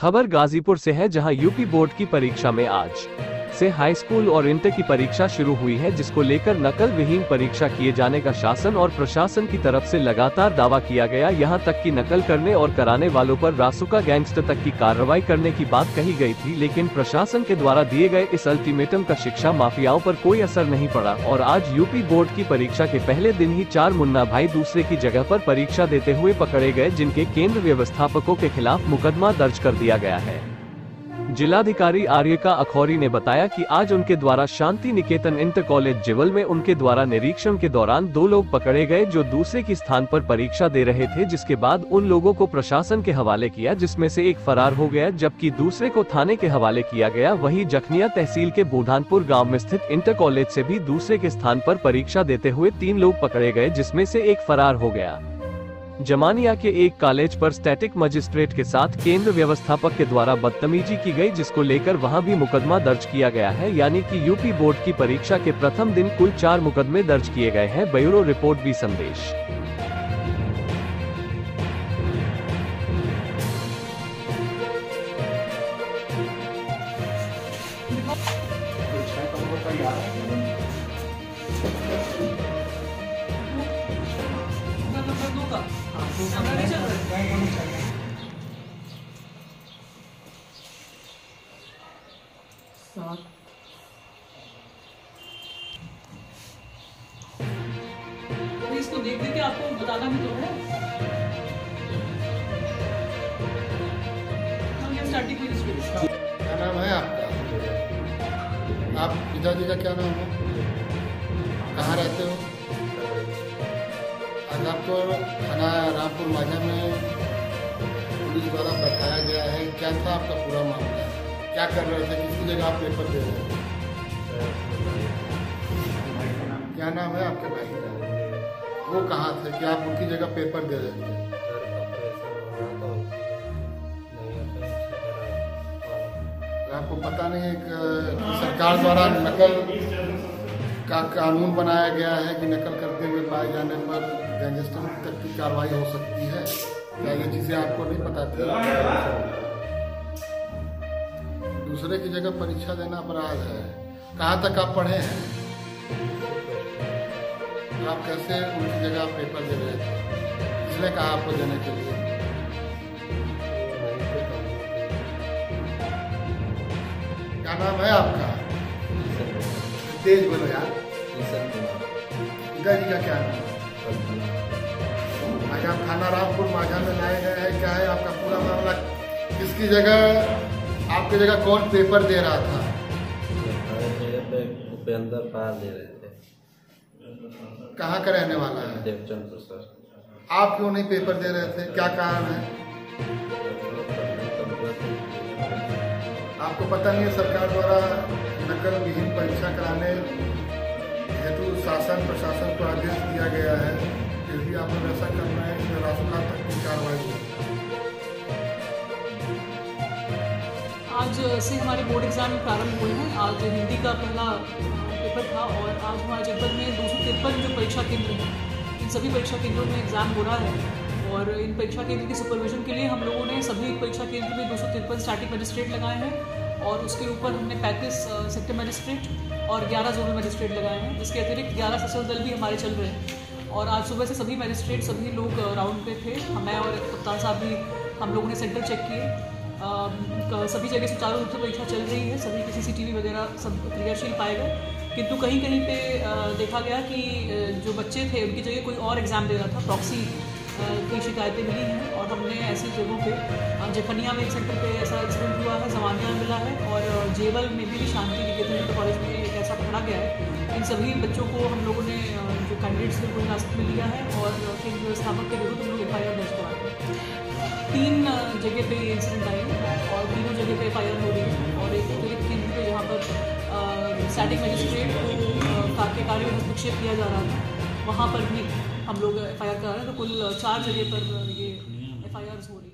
खबर गाजीपुर से है, जहां यूपी बोर्ड की परीक्षा में आज से हाई स्कूल और इंटर की परीक्षा शुरू हुई है, जिसको लेकर नकल विहीन परीक्षा किए जाने का शासन और प्रशासन की तरफ से लगातार दावा किया गया। यहां तक कि नकल करने और कराने वालों पर रासुका गैंगस्टर तक की कार्रवाई करने की बात कही गई थी, लेकिन प्रशासन के द्वारा दिए गए इस अल्टीमेटम का शिक्षा माफियाओं पर कोई असर नहीं पड़ा और आज यूपी बोर्ड की परीक्षा के पहले दिन ही 4 मुन्ना भाई दूसरे की जगह पर परीक्षा देते हुए पकड़े गए, जिनके केंद्र व्यवस्थापकों के खिलाफ मुकदमा दर्ज कर दिया गया है। जिलाधिकारी आर्यका अखौरी ने बताया कि आज उनके द्वारा शांति निकेतन इंटर कॉलेज जिवल में उनके द्वारा निरीक्षण के दौरान 2 लोग पकड़े गए, जो दूसरे की स्थान पर परीक्षा दे रहे थे, जिसके बाद उन लोगों को प्रशासन के हवाले किया, जिसमें से एक फरार हो गया, जबकि दूसरे को थाने के हवाले किया गया। वहीं जखनिया तहसील के बुढ़ानपुर गाँव में स्थित इंटर कॉलेज से भी दूसरे के स्थान पर परीक्षा देते हुए 3 लोग पकड़े गए, जिसमें से एक फरार हो गया। जमानिया के एक कॉलेज पर स्टैटिक मजिस्ट्रेट के साथ केंद्र व्यवस्थापक के द्वारा बदतमीजी की गई, जिसको लेकर वहां भी मुकदमा दर्ज किया गया है। यानी कि यूपी बोर्ड की परीक्षा के प्रथम दिन कुल 4 मुकदमे दर्ज किए गए हैं। ब्यूरो रिपोर्ट भी संदेश। इसको देख के आपको बताना भी तो है। क्या नाम है आपका? आप पिताजी का क्या नाम है? कहाँ रहते हो? आज आपको थाना रामपुर माझा में पुलिस द्वारा बैठाया गया है। क्या था आपका पूरा मामला? क्या कर रहे थे? किसकी जगह आप पेपर दे रहे थे? क्या नाम है आपके भाई का? वो कहाँ थे कि आप उनकी जगह पेपर दे रहे थे? आपको पता नहीं है कि सरकार द्वारा नकल का कानून बनाया गया है कि नकल करते हुए पाए जाने पर गैंगस्टर तक की कार्रवाई हो सकती है। क्या ये चीज़ें आपको नहीं पता थी? दूसरे की जगह परीक्षा देना अपराध है। कहाँ तक आप पढ़े हैं? आप कैसे उनकी जगह पेपर दे रहे थे? इसने कहा आपको देने के लिए? क्या नाम है आपका? तेज बोलो यार। पिताजी का क्या नाम? आज आप थाना रामपुर माझा में लाए गए हैं। क्या है आपका पूरा मामला? किसकी जगह, आपकी जगह कौन पेपर दे रहा था? उपेंद्र पाल दे रहे थे। कहाँ का रहने वाला है? देवचंद्र सर। आप क्यों नहीं पेपर दे रहे थे? क्या कारण है? आपको पता नहीं है सरकार द्वारा नकल विहीन परीक्षा कराने हेतु शासन प्रशासन को आदेश दिया गया है, फिर भी आप लोग ऐसा करना है कि रासुका तक की कार्रवाई हो। आज से हमारे बोर्ड एग्जाम प्रारंभ हुए हैं। आज हिंदी का पहला पेपर था और आज हमारे जनपद में 253 जो परीक्षा केंद्र हैं, इन सभी परीक्षा केंद्रों में एग्जाम हो रहा है। और इन परीक्षा केंद्र की सुपरविजन के लिए हम लोगों ने सभी परीक्षा केंद्र में 253 स्टैटिक मजिस्ट्रेट लगाए हैं और उसके ऊपर हमने 35 सेक्टर मजिस्ट्रेट और 11 जोनल मजिस्ट्रेट लगाए हैं। इसके अतिरिक्त 11 सशस्त्र दल भी हमारे चल रहे हैं और आज सुबह से सभी मजिस्ट्रेट सभी लोग राउंड पे थे। मैं और कप्तान साहब भी हम लोगों ने सेंटर चेक किए। सभी जगह सुचारू रूप से परीक्षा चल रही है। सभी के CCTV वगैरह सब क्रियाशील पाए गए, किंतु कहीं कहीं पे देखा गया कि जो बच्चे थे उनकी जगह कोई और एग्ज़ाम दे रहा था। प्रॉक्सी की शिकायतें मिली हैं और हमने ऐसी जगहों पे जखनिया में एक सेंटर पे ऐसा इंसिडेंट हुआ है, जमानिया में मिला है और जेवल में भी शांति निकेतन इंटर कॉलेज में एक ऐसा पकड़ा गया है। इन सभी बच्चों को हम लोगों ने जो कैंडिडेट्स थे उनको हिरासत में लिया है और केंद्र व्यवस्थापक के विरुद्ध हम लोग FIR दर्ज करवाए हैं। 3 जगह पे ये इंसिडेंट आए हैं और तीनों जगह पे FIR हो रही है और एक अतिरिक्त केंद्र पे जहाँ पर स्टैटिक मजिस्ट्रेट को के कार्य में हस्तक्षेप किया जा रहा था, वहाँ पर भी हम लोग FIR करा रहे हैं। तो कुल 4 जगह पर ये FIRs हो रही है।